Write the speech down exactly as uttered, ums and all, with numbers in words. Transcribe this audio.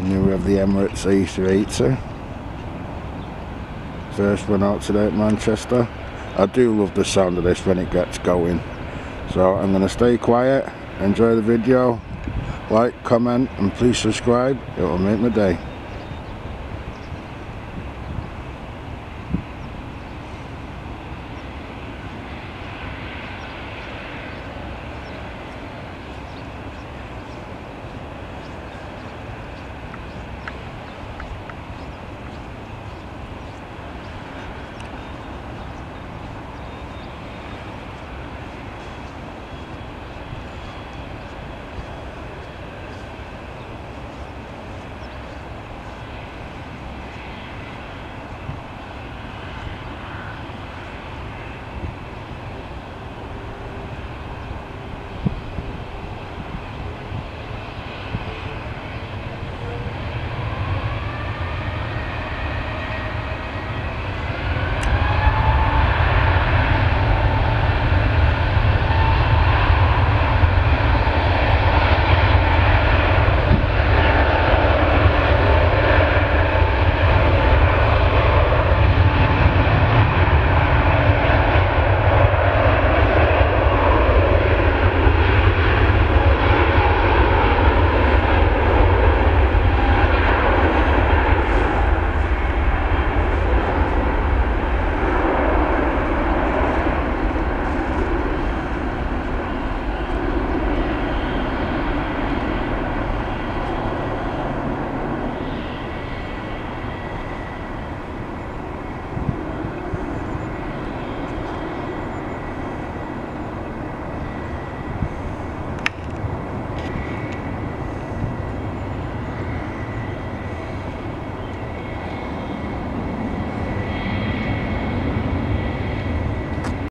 And here we have the Emirates A three eighty. First one out today at Manchester. I do love the sound of this when it gets going. So I'm going to stay quiet, enjoy the video, like, comment and please subscribe, it will make my day.